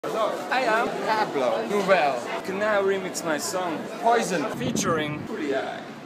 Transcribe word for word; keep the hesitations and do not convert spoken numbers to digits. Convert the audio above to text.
Hello, I am Pablo Nouvelle. You can now remix my song Poison featuring Julia.